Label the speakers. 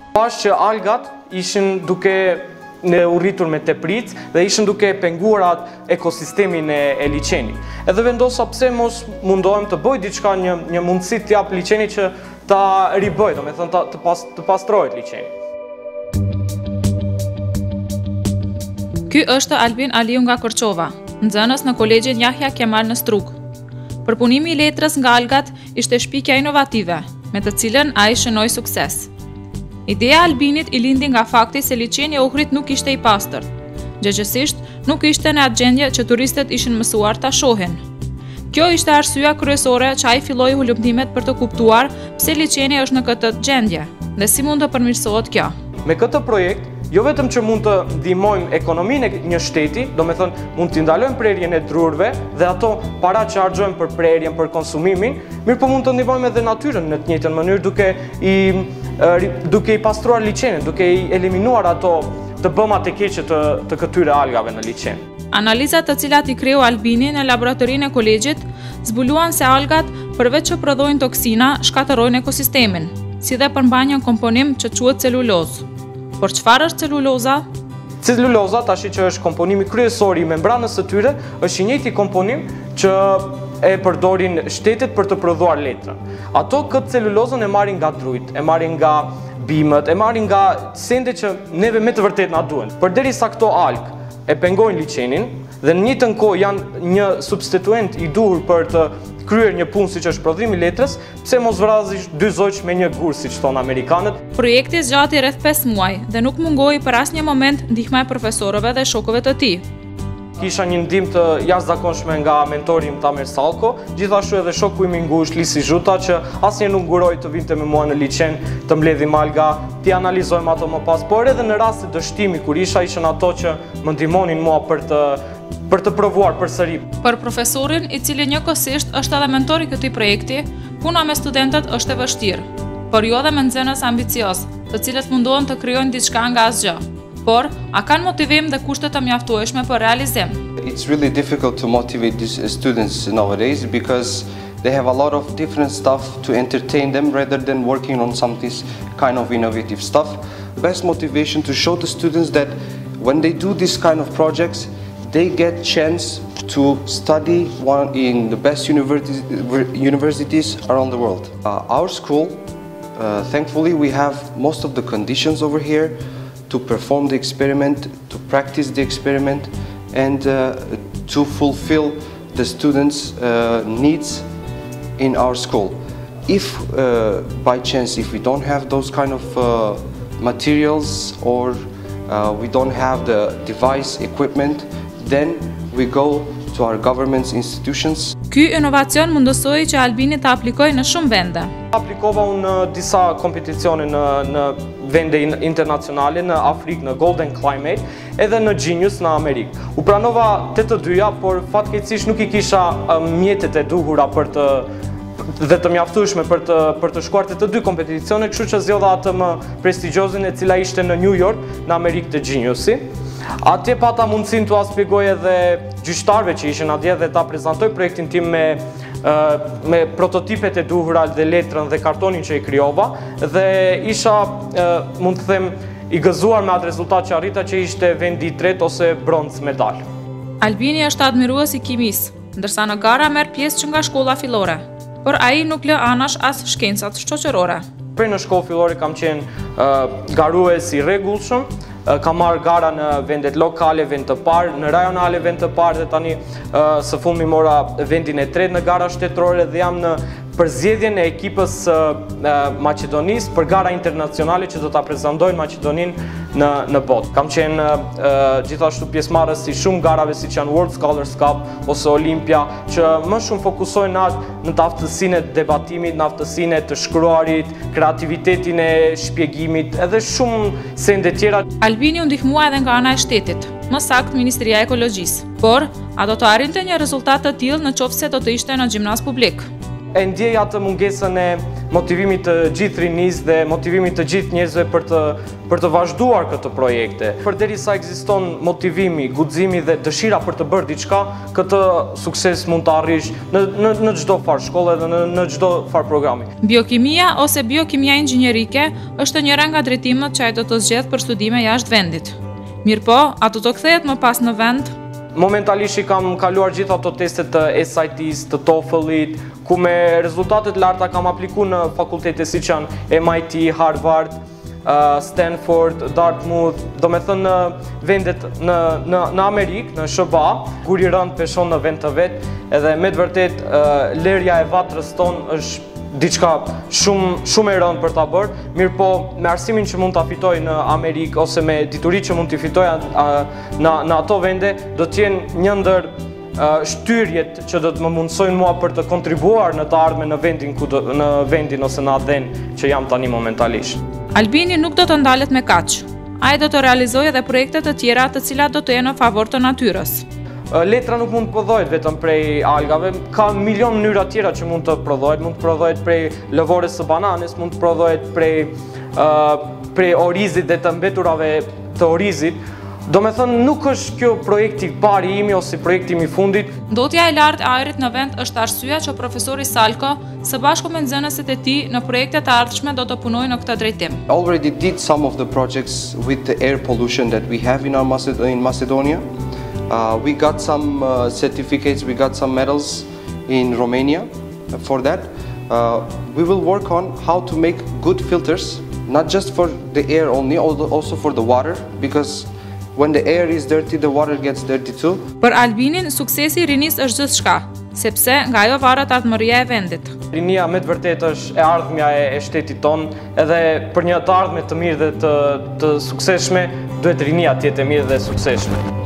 Speaker 1: Pas që algat ishin duke në urritur me tepric dhe ishin duke penguar ekosistemin e liçenit. Edhe vendosa pse mos mundohem të bëj diçka një mundësi të jap liçenit që ta ribëj, domethënë të pastrohet liçeni.
Speaker 2: Ky është Albin Aliu nga Korçova, nxënës në Kolegjin Yahya Kemal në Strug. Përpunimi i letrës nga algat ishte shpikja inovative, me të cilën ai shënoi sukses. Ideja e Albinit i lindi nga fakti se liçeni e Ohrit nuk ishte i pastër. Gjëgjësisht, nuk ishte në atë gjendje që turistët ishin mësuar ta shohin. Kjo ishte arsyeja kryesore që ai filloi hulumtimet për të kuptuar pse liçeni është në këtë gjendje dhe si mund të përmirësohet kjo.
Speaker 1: Me këtë projekt, jo vetëm që mund të ndihmojmë ekonominë e një shteti, domethënë mund të ndalojmë prerjen e drurve dhe ato para që harxojmë për prerjen, për konsumimin, mirë po mund të ndihmojmë edhe natyrën në të njëjtën mënyrë duke i pastruar liçenin, duke i eliminuar ato të bëmat e keqe të këtyre algave në liçen.
Speaker 2: Analizat të cilat i kreu Albini në laboratorinë e kolegjit zbuluan se algat, përveç që prodhojnë toksina, shkatërrojnë ekosistemin, si dhe përmbajnë një komponim që quhet celulozë. Por çfarë është celuloza?
Speaker 1: Celuloza, tashi që është komponimi kryesor i membranës së tyre, është i njëjti komponim që e përdorin shtetet për të prodhuar letrën. Ato këtë celulozën e marrin nga drujt, e marrin nga bimët, e marrin nga sende që neve me të vërtet na duhen. Përderisa këto algë e pengojnë liçenin dhe në njëjtën kohë janë një substituent i duhur për të kryer një punë siç është prodhimi i letrës, pse mos vrasësh dy zogjë me një gur, siç thonë amerikanët.
Speaker 2: Projekti zgjati rreth 5 muaj dhe nuk mungoi për asnjë moment ndihma e profesorëve dhe shokëve të tij.
Speaker 1: Kisha një ndihmë të jashtëzakonshme nga mentori im Tamer Sallko, gjithashtu edhe shoku im i ngushtë Lisi Zhuta që asnjëherë nuk nguroi të vinte me mua në liçen të mbledhim alga, t'i analizojmë ato më pas, por edhe në rast të dështimi kur ishin ato që më ndihmonin mua për të provuar përsëri.
Speaker 2: Për profesorin, i cili njëkohësisht është edhe mentori i këtij projekti, puna me studentët është e vështirë, por jo edhe me nxënës ambicioz, të cilët mundohen të krijojnë diçka nga asgjë. Por, a kanë motivim dhe kushte të mjaftueshme për realizim?
Speaker 3: It's really difficult to motivate these students nowadays because they have a lot of different stuff to entertain them rather than working on some this kind of innovative stuff. Best motivation to show the students that when they do this kind of projects, they get chance to study in the best universities around the world. Our school, thankfully, we have most of the conditions over here to perform the experiment, to practice the experiment, and to fulfill the students' needs in our school. If by chance, if we don't have those kind of materials or we don't have the device equipment, then we go to our government's institutions.
Speaker 2: Ky inovacion mundësoi që Albini të aplikojë në shumë vende.
Speaker 1: Aplikova unë në disa kompeticione në vende internacionale, në Afrikë, në Golden Climate, edhe në Genius në Amerikë. U pranova të dyja, por fatkeqësisht nuk i kisha mjetet e duhura dhe të mjaftueshme për të shkuar të dy kompeticione, kështu që zgjodha atë më prestigjiozen e cila ishte në New York, në Amerikë të Geniusi. Atje pata mundësin të spjegoj edhe gjyqtarëve që ishin atje dhe ta prezantoj projektin tim me prototipet e duhura dhe letrën dhe kartonin që i krijova dhe isha, mund të them, i gëzuar me atë rezultat që arrita që ishte vendi i tretë ose bronz medal.
Speaker 2: Albini është admirues i kimisë, ndërsa në gara merr pjesë që nga shkolla fillore, por ai nuk lë anash as shkencat shoqërore.
Speaker 1: Prej në shkollë fillore kam qenë garues i rregullshëm, kam marrë gara në vendet lokale, vend të parë, në rajonale vend të parë dhe tani së fundmi mora vendin e tretë në gara shtetërore dhe jam në përzgjedhjen e ekipës Maqedonisë për gara internacionale që do ta prezantojnë Maqedoninë në botë. Kam qenë gjithashtu pjesëmarrës si shumë garave siç janë World Scholars Cup ose Olympia, që më shumë fokusojnë në të aftësinë e debatimit, në aftësinë e të shkruarit, kreativitetin e shpjegimit, edhe shumë sende tjera.
Speaker 2: Albini u ndihmua edhe nga ana e shtetit, më saktë Ministria e Ekologjisë. Por, a do të arrinte një rezultat të tillë nëse do të ishte në gjimnaz publik?
Speaker 1: e ndjej atë mungesën e motivimit të gjithë rinisë dhe motivimit të gjithë njerëzve për të vazhduar këtë projekte. Përderisa ekziston motivimi, guximi dhe dëshira për të bërë diçka, këtë sukses mund të arrish në çdo farë shkolle dhe në çdo farë programi.
Speaker 2: Biokimia ose biokimia inxhinierike është njëra nga drejtimet që ai do të zgjedh për studime jashtë vendit. Mirëpo, a do të kthehet më pas në vend?
Speaker 1: Momentalisht kam kaluar gjithë ato testet të SAT-s, të TOEFL-it, ku me rezultatet larta kam aplikuar në fakultete siç janë MIT, Harvard, Stanford, Dartmouth, do me thënë në vendet në Amerikë, në SBA, kur i rënd peshon në vend të vet, edhe me të vërtet lerja e vatrës tonë është diçka shumë e rëndë për ta bërë, mirë po me arsimin që mund ta fitoj në Amerikë ose me dituritë që mund t'i fitoj në ato vende, do t'jenë një ndër shtyrjet që do të më mundsojnë mua për të kontribuar në të ardhmen në vendin ose në atë vend që jam tani momentalisht.
Speaker 2: Albini nuk do të ndalet me kaq. Ai do të realizojë edhe projekte të tjera të cilat do të jenë në favor të natyrës.
Speaker 1: Letra nuk mund të prodhohet vetëm prej algave, ka milion mënyra tjera që mund të prodhohet prej lëvorës së bananës, mund të prodhohet prej orizit dhe të mbeturave të orizit. Do me thënë, nuk është kjo projekti pari imi ose projekti i fundit.
Speaker 2: Ndotja e lartë e ajrit në vend është arsyeja që profesori Salko, së bashku me nxënësit e tij në projekte të ardhshme do të punojnë në këtë drejtim.
Speaker 3: I already did some of the projects with the air pollution that we have in Macedonia. We got some certificates, we got some medals in Romania for that. We will work on how to make good filters, not just for the air only, also for the water, because when the air is dirty, the water gets dirty too.
Speaker 2: Për Albinin, suksesi i rinisë është gjithçka, sepse nga ajo varet ardhmëria e vendit.
Speaker 1: Rinia me të vërtetë është e ardhmja e shtetit tonë, edhe për një të ardhme të mirë dhe të suksesshme, duhet rinia të jetë e mirë dhe suksesshme.